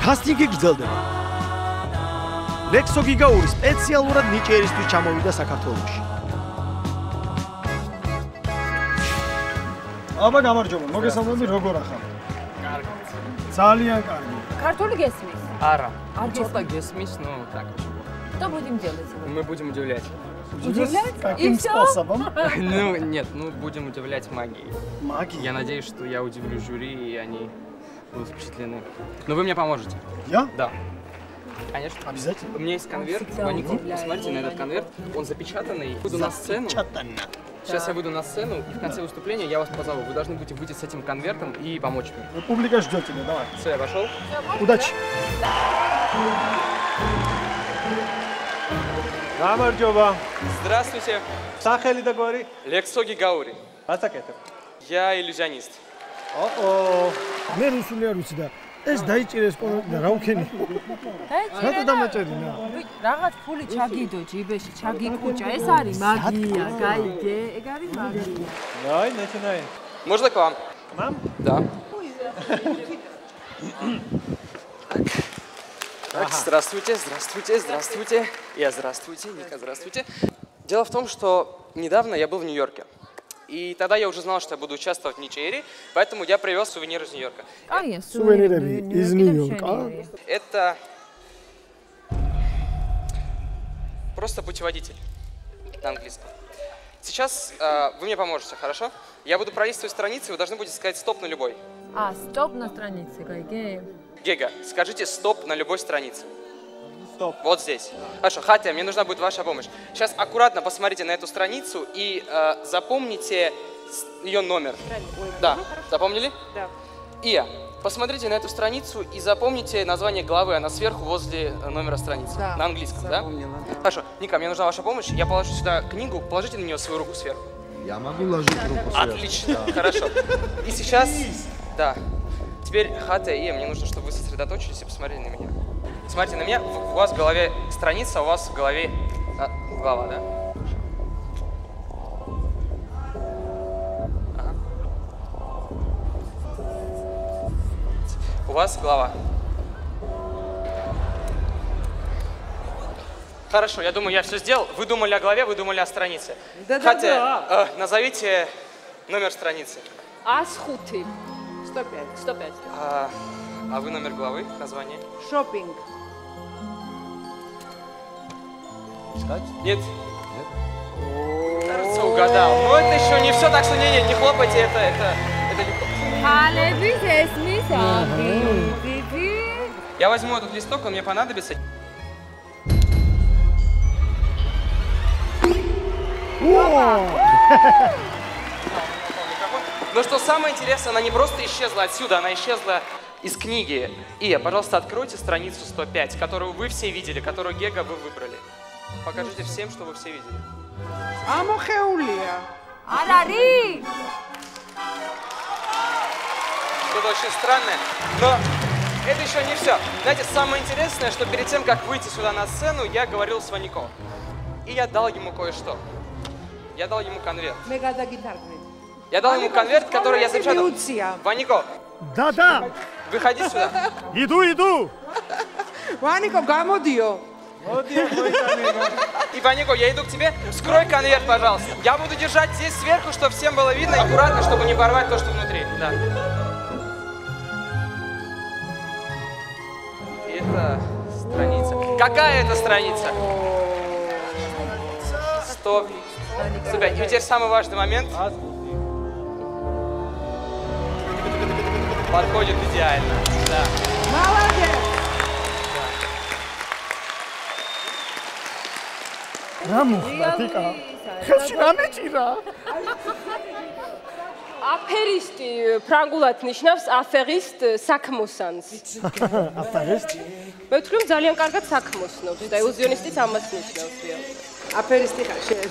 კასტინგი გრძელდება. ლექსო გიგაური სპეციალურად ნიჭიერისთვის ჩამოვიდა საქართველოში. აბა გამარჯობა, მოგესალმები, როგორ ახალ? კარგი. ძალიან კარგი. Картоли гесмис? Ара. Что-то гесмис, ну так. Что будем делать? Мы будем удивлять. Удивлять? Каким И всё? способом? Ну, нет, ну будем удивлять магией. Магией? Я надеюсь, что я удивлю жюри, и они будут впечатлены. Но вы мне поможете. Я? Да. Конечно. Обязательно. У меня есть конверт. всегда Ванику, удивляет. посмотрите на этот конверт. Он запечатанный. Буду на сцену. Чатанно. Сейчас я выйду на сцену, и в конце выступления я вас позову. Вы должны будете выйти с этим конвертом и помочь мне. Публика ждет тебя, давай. Все, я пошел. Удачи. Გამარჯობა. Здравствуйте. სახელი და გვარი? Лексо Гигаури. გასაკეთებ. Я иллюзионист. ო-ო. მე რუსული არ ვიცი და ეს დაიჭირეს კონვერტი და რა უქენი? რატო დამაჭერინა? რაღაც ფული ჩაგიდო ჯიბეში, ჩაგიკუჭა. ეს არის მაგია, გაიგე? ეგ არის მაგია. აი, ნაჩნაი. Можно к вам? К нам? Да. Так, здравствуйте, здравствуйте, здравствуйте. Я здравствуйте, Ника, здравствуйте. Дело в том, что недавно я был в Нью-Йорке. И тогда я уже знал, что я буду участвовать в Ничейре, поэтому я привез сувенир из Нью-Йорка. Сувениры из Нью-Йорка. Это просто путеводитель на английском. Сейчас вы мне поможете, хорошо? Я буду пролистывать страницы, вы должны будете сказать «стоп» на любой. стоп на странице, gaige. Гега, скажите «стоп» на любой странице. Стоп. Вот здесь. Хорошо, Хатя, мне нужна будет ваша помощь. Сейчас аккуратно посмотрите на эту страницу и запомните ее номер. Да, запомнили? Да. Ия, посмотрите на эту страницу и запомните название главы, она сверху возле номера страницы. Да. На английском, да? Хорошо, Ника, мне нужна ваша помощь. Я положу сюда книгу, положите на нее свою руку сверху. Я могу ложить руку сверху. Отлично, хорошо. И сейчас, да. Теперь, Хатя и Ия, мне нужно, чтобы вы сосредоточились и посмотрели на меня. Смотрите на меня, у вас в голове страница, у вас в голове глава, да? Ага. У вас глава. Хорошо, я думаю, я все сделал. Вы думали о главе, вы думали о странице. Хотя, назовите номер страницы. Асхути. 105. 105. А вы номер главы, название? Шопинг. Искать? Нет. Кажется, угадал. Но это еще не все, так что не хлопайте, это легко. Я возьму этот листок, он мне понадобится. Но что самое интересное, она не просто исчезла отсюда, она исчезла из книги. Ия, пожалуйста, откройте страницу 105, которую вы все видели, которую Гега вы выбрали. Покажите всем, что вы все видели. Арари! Что-то очень странное, но это еще не все. Знаете, самое интересное, что перед тем, как выйти сюда на сцену, я говорил с Ванико. И я дал ему кое-что. Я дал ему конверт. Я дал ему конверт, который я запечатал. Ванико, Да. выходи сюда. Иду. Ванико, гамодио. И, Ванико, я иду к тебе. Вскрой конверт, пожалуйста. Я буду держать здесь сверху, чтобы всем было видно, и аккуратно, чтобы не порвать то, что внутри. Да. Это страница. Какая это страница? 105. И теперь самый важный момент. Подходит идеально. Да. Молодец! Рамухатика. Хашрамечира. აფერისტი ფრანგულად ნიშნავს აფერისტ საქმოსანს. აფერისტი? მე ვთქვი რომ ძალიან კარგად საქმოსნობს და ილუზიონისტიც ამას ნიშნავს. აფერისტი ხარ შენ.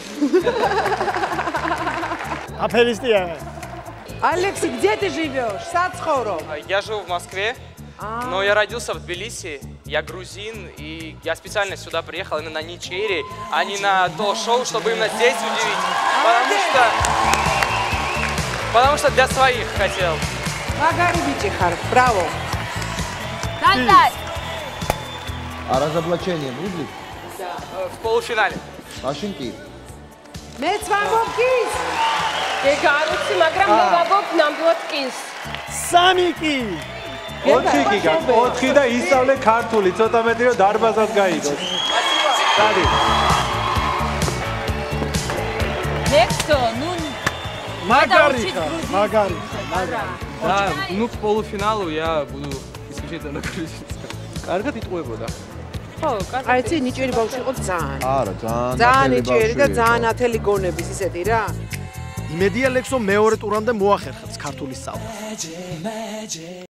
აფერისტია. Алекси, где ты живешь? Сацхоро. Я живу в Москве, но я родился в Тбилиси. Я грузин, и я специально сюда приехал именно на Ничейре, а не на то шоу, чтобы именно здесь удивить. Потому что для своих хотел. Магари бичи хар, браво. Тантай! არაზაბლაჩენია მუზიკ. В полуфинале. მაშინ კი. მეც ვამბობ კის. ეგ არ ვიცი, მაგრამ მე ვამბობ ნამდვილად კის. 3 კი. 4 კი გაკ 4 და ისწავლე ქართული ცოტა მეტი რომ დარბაზად გაიგოს. დადი. Нексто, ну მაგარი. Да, ну к полуфиналу я буду исключительно крутиться. Კარგად იტყუებოდა. ხო, კარგი. აი ცი ნიჭიერი ბავშვი იყო ძალიან. არა, ძალიან ძალიან ნიჭიერი და ძალიან ათელი გონების ისეთი რა. იმედია ლექსო მეორე ტურამდე მოახერხებს ქართული სწავლა.